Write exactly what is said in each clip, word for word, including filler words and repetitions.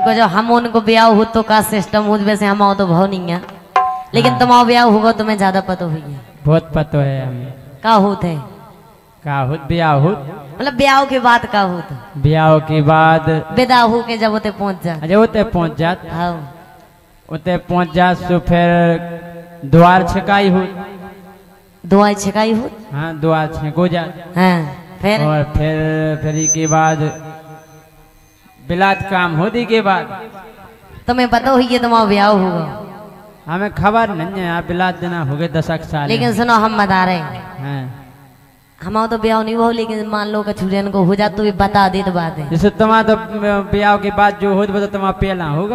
को जो हम उनको ब्याह हो तो का सिस्टम हो वैसे हम आओ तो भाव नहीं है, लेकिन तुम आओ ब्याह होगा तुम्हें ज्यादा पता हुई है। बहुत पता है हमें का होत है का होत ब्याह होत मतलब ब्याह के बाद का होत ब्याह के बाद विदा हो के जब उते पहुंच जा अजय उते पहुंच जात हाँ उते पहुंच जात तो फिर द्वार छकाई हो दुआएं छिकाई हो हाँ द्वार छको जात हाँ फिर और फिर फिर के बाद बिलात काम होने के बाद तुम्हें पता हुई है तुम आओ ब्याह होगा, हमें खबर नहीं है आप बिलात देना हो गए दशक साल लेकिन सुनो हम बता रहे हैं हैं हम आओ तो ब्याह नहीं हो, लेकिन मान लो कि छुड़ियन को हो जात तो भी बता दे तो बात है। जैसे तुम्हारा तो ब्याह के बाद जो हो तो तुम्हारा पहला होगा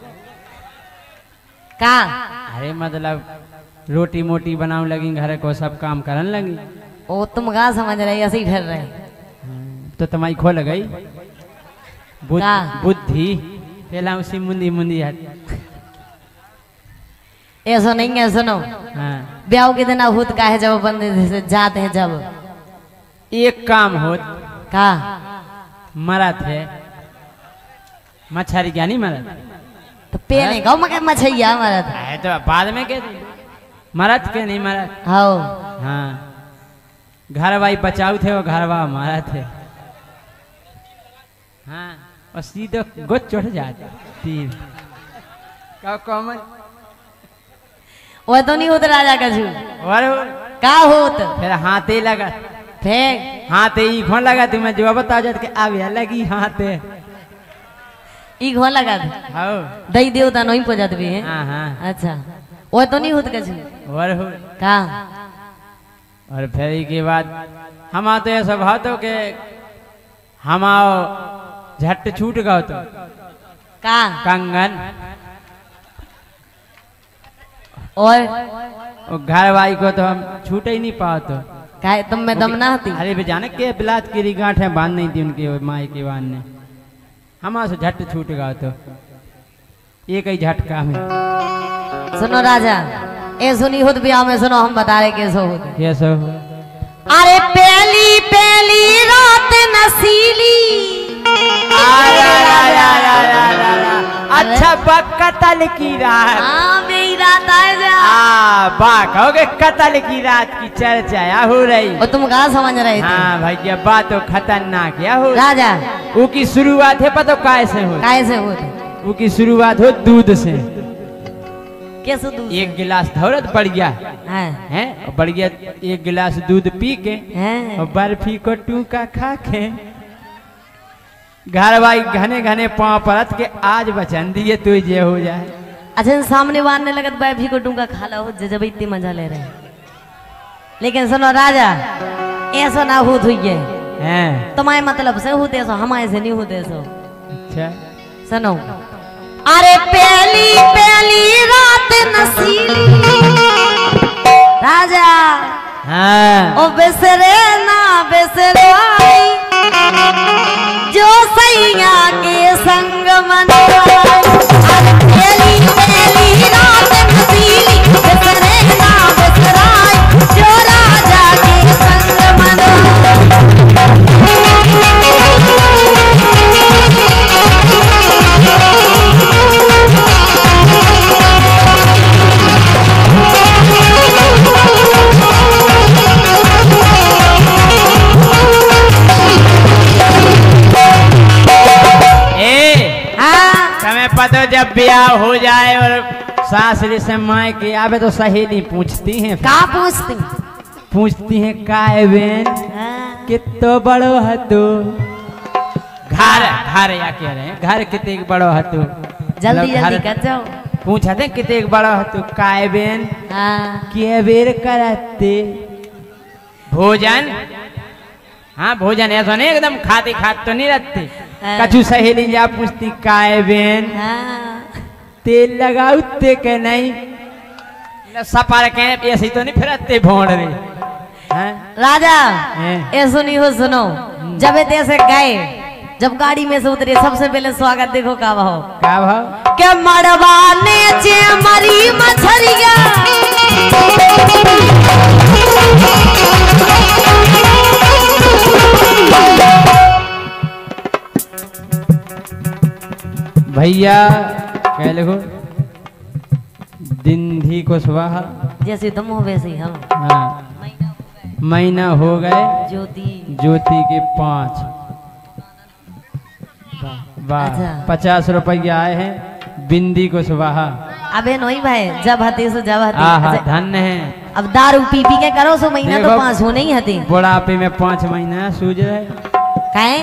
का अरे मतलब रोटी मोटी बनाने लगी घर को सब काम करने लगी ओ तुम का समझ रहे ऐसे ही फिर रहे तो तुम्हारी खोल गई बुद्ध, का? बुद्धि पहला उसी मुंदी मुंदी हट ऐसा नहीं है। सुनो हाँ ब्याह के दिन होत का है जब बंदे से जाते हैं जब एक काम हो का मरा थे मछली क्या नहीं मरा तो पे नहीं गाँव में मछैया हमारा था है तो बाद में के मरत के नहीं मरत हाँ हाँ घर वाई बचाऊ थे वो घर वा मारा थे हाँ और सीधे गोद चढ़ जाते तीर का कॉमन वो तो नहीं होता राजा का झूठ और का होत फिर हाथे लगा फिर हाथे ही खोन लगा तुम्हें जो बता जात के अब लगी हाथे ई घोल लगा दे हाँ दही देवता नहीं पहुंचात भी है। हाँ हाँ अच्छा वो तो नहीं होता का झूठ और हो का और फिर के बाद हम तो ऐसा भाव तो के हम आओ झट छूट गए तो का कंगन और घर वाई को तो हम छूट ही नहीं पाओ तो का तुम में दम ना आती अरे जाने के बिलात की गांठ है बांध नहीं थी उनके माई के बांध ने हमारे से झट छूट गया तो एक ही झटका में। सुनो राजा ए सुनी होत ब्याह में सुनो हम बता रहे कैसे होते कैसे अरे पहली पहली रात नसीली अच्छा कतल की रात हाँ मेरी रात आ जा आ बात हो गए कतल की रात की चर्चा हो रही और तुम कहा समझ रहे थे हाँ भाई ये बात तो खतरनाक क्या हो राजा वो की शुरुआत है पता कैसे हो कैसे होते वो की शुरुआत हो दूध से कैसे दूध एक गिलास धौरत बढ़ गया है हैं और बढ़ गया एक गिलास दूध पी के हैं और बर्फी को टूका खा के घर भाई घने घने पाँव परत के आज बचन दिए तू ये हो जाए। अच्छा सामने वारने लगत बैफी को डूंगा खाला हो जब इतनी मजा ले रहे लेकिन सुनो राजा ऐसा ना हो हुई है हैं तुम्हारे मतलब से होते सो हमारे से नहीं होते सो अच्छा सुनो अरे पहली पहली रात नसीली राजा हाँ ओ बिसरे ना बिसरवाई जो सैया के संग मनवाई पहली पहली रात नसीली बिसरे ना बिसराई जो राजा के संग मनवाई पता जब ब्याह हो जाए और सासरी से माए के आवे तो सहेली पूछती हैं का पूछती पूछती हैं काय बेन कितो बड़ो है तू घर घर या कह रहे हैं घर कितने बड़ो है तू जल्दी जल्दी कर जाओ पूछते कितने बड़ो है तू काय बेन हाँ के बेर करते भोजन हाँ भोजन ऐसा नहीं एकदम खाते खाते तो नहीं रहते कछु सहेली जा पूछती काय बेन हाँ तेल लगाऊ ते के नहीं सपार के ऐसे तो नहीं फिरते भोंड रे राजा हैं? ए सुनी हो सुनो जब ऐसे गए जब गाड़ी में से उतरे सबसे पहले स्वागत देखो का भाव का भाव के मड़वा ने चे मरी मछरिया भैया क्या लिखो दिंधी कुशवाहा जैसे तुम हो वैसे ही हम। हाँ महीना हो गए ज्योति ज्योति के पाँच वाह अच्छा। पचास रुपया आए हैं बिंदी कुशवाहा। अबे नहीं भाई जब हते सो जब हते। आहा अच्छा, धन्य है। अब दारू पी पी के करो सो महीना तो देखो, पाँच हो नहीं हते बुढ़ापे में पाँच महीना सूझ रहे काहे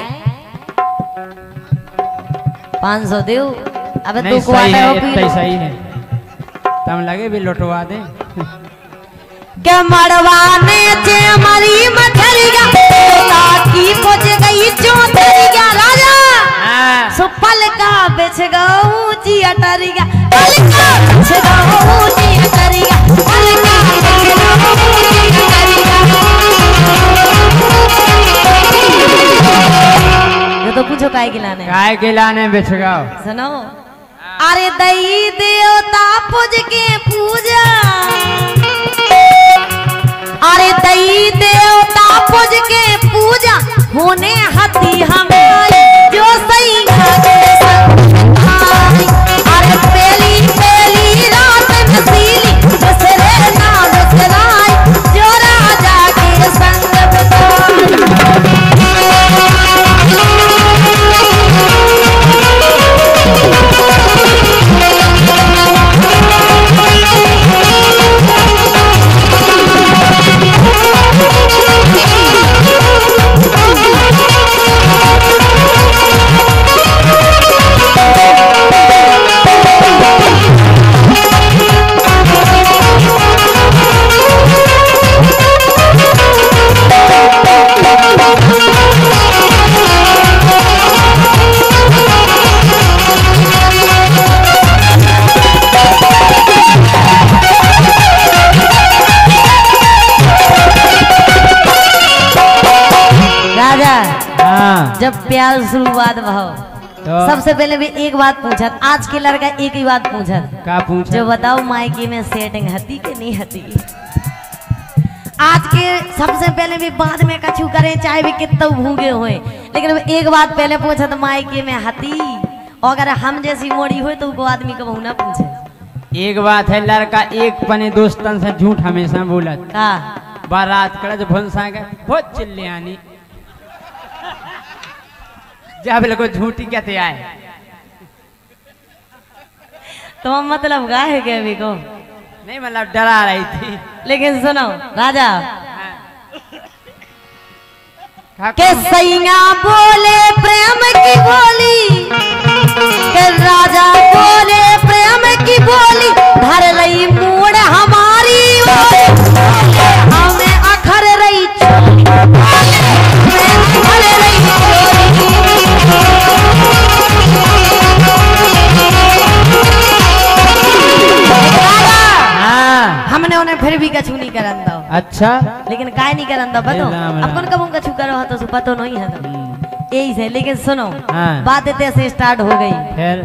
पाँच सौ दे अबे नहीं तू को सही आता है हो पी इतना लो। ही सही है तम लगे भी लौटवा दे के मड़वाने चे मरी मछलिया ताकि पहुंच गई चौधरिया राजा सो पल का बिछ गऊ जी अटरिया पल का बिछ गऊ जी अटरिया पल का बिछ गऊ जी अटरिया। ये तो पूछो काय गिलाने काय गिलाने बिछ गओ सुनो अरे दई देवता पूज के पूजा अरे दई देवता पूज के पूजा होने हती हमारी जो सही अरे पहली पहली रात नसीली दूसरे ना दूसराई जो राजा के संग जब प्यार शुरुआत भाव तो सबसे पहले भी एक बात पूछत आज के लड़का एक ही बात पूछत का पूछत जो बताओ मायके में सेटिंग हती कि नहीं हती। आज के सबसे पहले भी बाद में कछु करे चाहे भी कितना भूखे हुए लेकिन एक बात पहले पूछत मायके में हती और अगर हम जैसी मोड़ी हुई तो वो आदमी कबू ना पूछे। एक बात है लड़का एक पने दोस्तन से झूठ हमेशा बोलत का बारात कड़ा जो भंसा गए बहुत चिल्ले आनी जब लोग झूठी कहते आए तो मतलब गा है क्या अभी को नहीं मतलब डरा रही थी लेकिन सुनो राजा हाँ। के सैया बोले प्रेम की बोली के राजा बोले प्रेम की बोली भर रही मूड हमारी हमें अखर रही भर रही हमने उन्हें फिर भी कछु नहीं करन दो। अच्छा लेकिन काय नहीं करन दो बतो अपन कब कछु करो हो तो सु पतो नहीं है तो यही से लेकिन सुनो हाँ। बात इतने से स्टार्ट हो गई फिर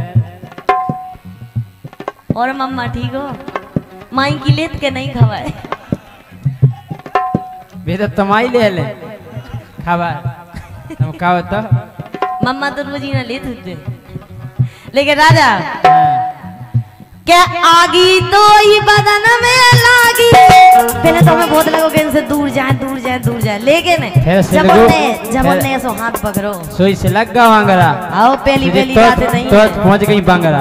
और मम्मा ठीक हो माई की लेत के नहीं खवाए बेटा तमाई ले ले खबर तुम का होता मम्मा तो रोजी ना लेत होते लेकिन राजा हाँ। क्या आगी तो ही बदन में लागी पहले तो हमें बहुत लगोगे इनसे दूर जाए दूर जाए दूर जाए लेकिन जब हमने जब हमने ऐसा हाथ पकड़ो सोई से लग गया बांगरा आओ पहली पहली तो, बात नहीं तो पहुंच गई बांगरा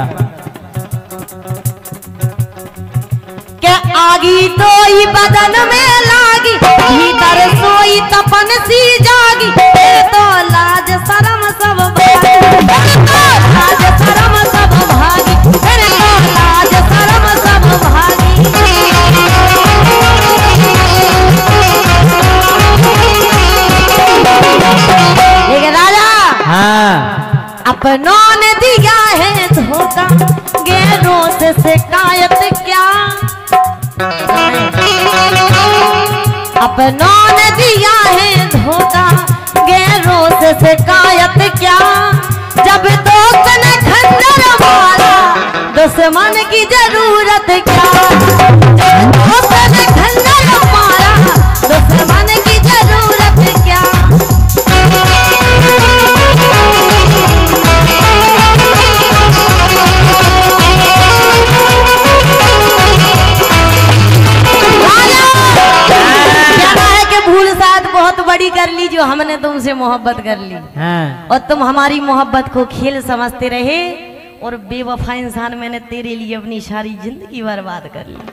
क्या आगी तो ही बदन में लागी भीतर सोई तपन सी जागी तो लाज शरम सब लाज शरम सब भागी लाज शरम सब भागी लेकिन राजा हाँ। अपनों ने दिया है धोखा गैरों से शिकायत क्या अपनों ने दिया है धोखा गैरों से शिकायत क्या जब दोस्त ने खंजर मारा दुश्मन की जरूरत क्या जब दोस्त ने खंजर मारा दुश्मन की जरूरत क्या हमने तुमसे मोहब्बत कर ली हाँ। और तुम हमारी मोहब्बत को खेल समझते रहे और बेवफा इंसान मैंने तेरे लिए अपनी सारी जिंदगी बर्बाद कर ली।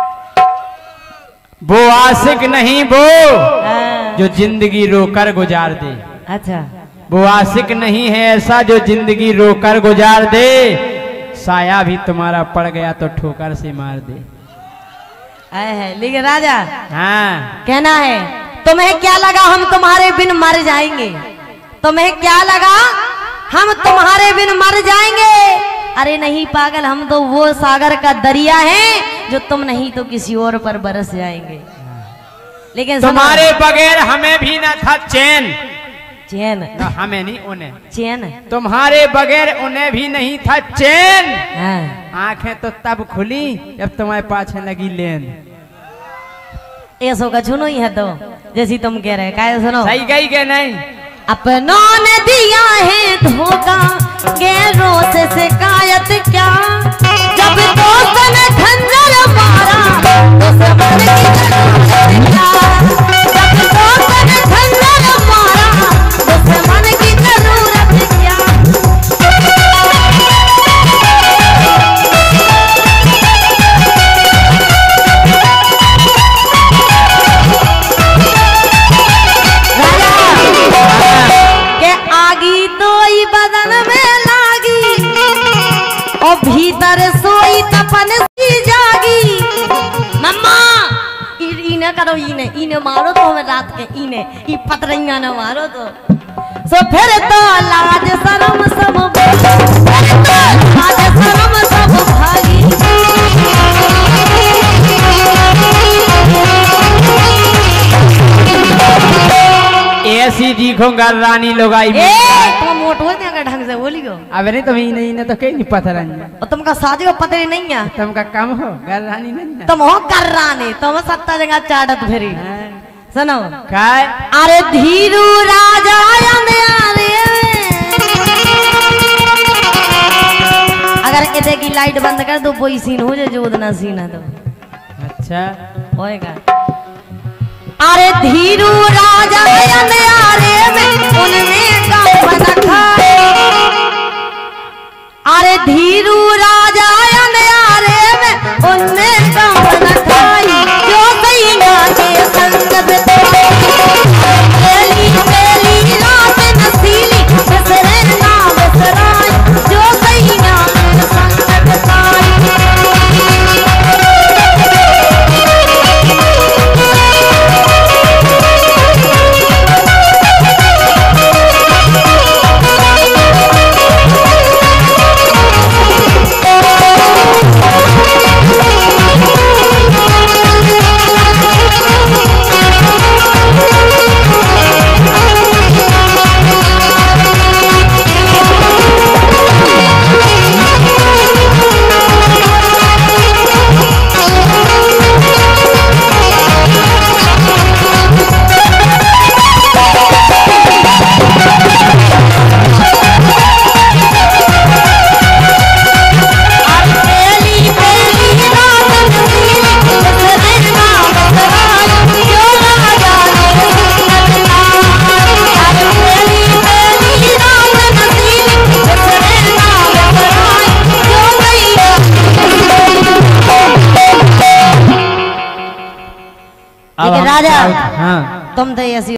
वो आशिक नहीं वो हाँ। जो जिंदगी रोकर गुजार दे। अच्छा, वो आशिक नहीं है ऐसा जो जिंदगी रोकर गुजार दे। साया भी तुम्हारा पड़ गया तो ठोकर से मार दे। आए है लेकिन राजा हाँ। कहना है तुम्हें क्या लगा हम तुम्हारे बिन मर जाएंगे? तुम्हें क्या लगा हम तुम्हारे बिन मर जाएंगे? अरे नहीं पागल, हम तो वो सागर का दरिया है जो तुम नहीं तो किसी और पर बरस जाएंगे। लेकिन तुम्हारे बगैर हमें भी ना था चैन। चैन ना हमें नहीं उन्हें चैन। तुम्हारे बगैर उन्हें भी नहीं था चैन। हाँ। आंखें तो तब खुली जब तुम्हारे पाछे लगी लेन। ऐसो का सुनो ही है तो जैसी तुम कह रहे काय सुनो। सही गई के नहीं? अपनों ने दिया है धोखा गैरों से शिकायत क्या? जब दोस्त ने खंजर मारा दुश्मन की जरूरत क्या? जब दोस्त ने खंजर मारा दुश्मन की जरूरत क्या? आगी तो ही बदन में लागी और भीतर सोई तपन सी जागी। मम्मा इने करो, इने इने मारो तो हमें रात के इने ई पतरैया न मारो तो सो फिर तो लाज शर्म सब फिर तो लाज शर्म सब भागी। ऐसी देखो रानी लोग आई। तुम मोट हो जाएगा ढंग से बोलियो। अब नहीं तुम नहीं नहीं तो कहीं नहीं पता रही और तुमका शादी को पता ही नहीं है। तुमका कम हो रानी नहीं तुम हो कर रानी तुम सत्ता जगह चाटत फिरी। सुनो काय अरे धीरू राजा अरे अगर इधर की लाइट बंद कर दो कोई सीन हो जाए जो उतना सीन है तो अच्छा होएगा। अरे धीरू राजा अंधेरे में उनमें काम न खाए। अरे धीरू राजा अंधेरे में उनमें काम न खाई। जो सैया के संग बिताई पहली पहली रात नसीली बिसरे ना बिसराई। जो सैया के संग बिताई राजा। हाँ। तुम तो ऐसी